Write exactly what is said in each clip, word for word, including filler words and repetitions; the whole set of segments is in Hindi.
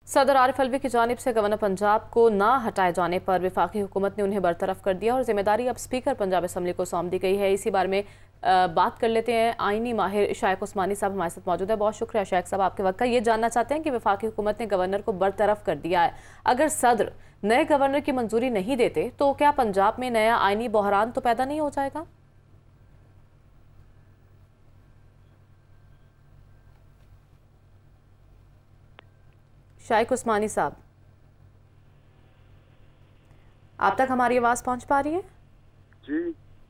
सदर आरिफ अलवी की जानिब से गवर्नर पंजाब को ना हटाए जाने पर वफाकी हुकूमत ने उन्हें बरतरफ कर दिया और जिम्मेदारी अब स्पीकर पंजाब असम्बली को सौंप दी गई है। इसी बारे में आ, बात कर लेते हैं। आईनी माहिर शाइक उस्मानी साहब हमारे साथ मौजूद है। बहुत शुक्रिया शाइक साहब आपके वक्त का। ये जानना चाहते हैं कि वफाकी हुकूमत ने गवर्नर को बरतरफ कर दिया है, अगर सदर नए गवर्नर की मंजूरी नहीं देते तो क्या पंजाब में नया आईनी बहरान तो पैदा नहीं हो जाएगा? शाइक उस्मानी साहब, आप तक हमारी आवाज़ पहुंच पा रही है? जी,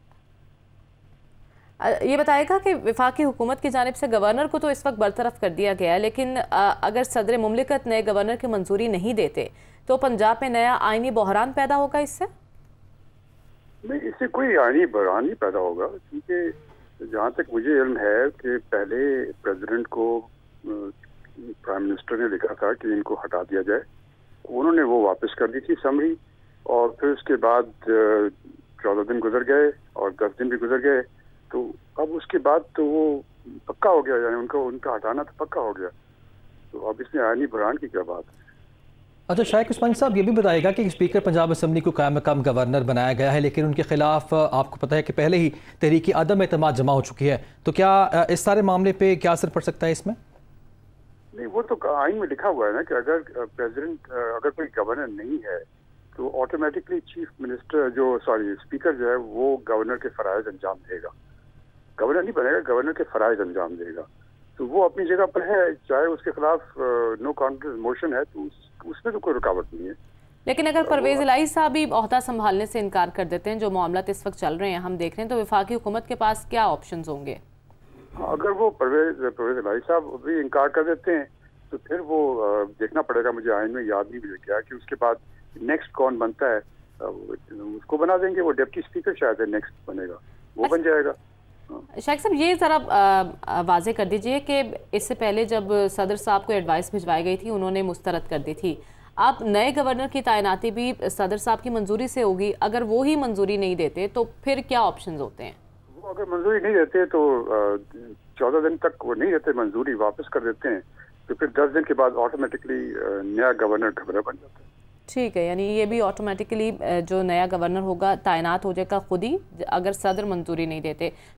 ये बताएगा कि वफाकी हुकूमत की जानिब से गवर्नर को तो इस वक्त बरतरफ कर दिया गया है, लेकिन अगर सदर मुमलिकत नए गवर्नर की मंजूरी नहीं देते तो पंजाब में नया आईनी बहरान पैदा होगा? इससे नहीं, इससे कोई आईनी बहरान नहीं पैदा होगा, क्योंकि जहाँ तक मुझे इल्म है कि पहले प्रेसिडेंट को प्राइम मिनिस्टर ने लिखा था कि इनको हटा दिया जाए, उन्होंने वो वापस कर दी थी समरी, और फिर उसके बाद चौदह दिन गुजर गए और दस दिन भी गुजर गए, तो अब उसके बाद तो वो पक्का हो गया, यानी उनका उनका हटाना तो पक्का हो गया। तो अब इसमें आईनी बहरान की क्या बात है? अच्छा, शाइक उस्मानी साहब ये भी बताएगा कि स्पीकर पंजाब असम्बली को कायम मकाम गवर्नर बनाया गया है, लेकिन उनके खिलाफ आपको पता है कि पहले ही तहरीकी अदम एतमाद जमा हो चुकी है, तो क्या इस सारे मामले पे क्या असर पड़ सकता है इसमें? नहीं, वो तो आइन में लिखा हुआ है ना कि अगर प्रेसिडेंट अगर कोई गवर्नर नहीं है तो ऑटोमेटिकली चीफ मिनिस्टर जो सॉरी स्पीकर जो है वो गवर्नर के फराइज अंजाम देगा। गवर्नर नहीं बनेगा, गवर्नर के फराइज अंजाम देगा, तो वो अपनी जगह पर है, चाहे उसके खिलाफ नो कॉन्फिडेंस मोशन है तो उस, उसमें तो कोई रुकावट नहीं है। लेकिन अगर परवेज इलाही साहब भी ओहदा संभालने से इनकार कर देते हैं, जो मामला इस वक्त चल रहे हैं हम देख रहे हैं, तो वफाकी हुकूमत के पास क्या ऑप्शन होंगे? अगर वो परवेज परवेज इलाही साहब भी इनकार कर देते हैं तो फिर वो देखना पड़ेगा, मुझे आइन में याद नहीं मिल गया कि उसके बाद नेक्स्ट कौन बनता है, उसको बना देंगे, वो डिप्टी स्पीकर शायद है नेक्स्ट बनेगा, वो बन जाएगा। शाइक साहब ये ज़रा वाजे कर दीजिए कि इससे पहले जब सदर साहब को एडवाइस भिजवाई गई थी उन्होंने मुस्तरद कर दी थी, अब नए गवर्नर की तैनाती भी सदर साहब की मंजूरी से होगी, अगर वो ही मंजूरी नहीं देते तो फिर क्या ऑप्शंस होते हैं? वो अगर मंजूरी नहीं देते तो चौदह दिन तक वो नहीं देते मंजूरी, वापस कर देते हैं, तो फिर दस दिन के बाद ऑटोमेटिकली नया गवर्नर गवर्नर बन जाता है। ठीक है, यानी ये भी ऑटोमेटिकली जो नया गवर्नर होगा तैनात हो जाएगा खुद ही, अगर सदर मंजूरी नहीं देते।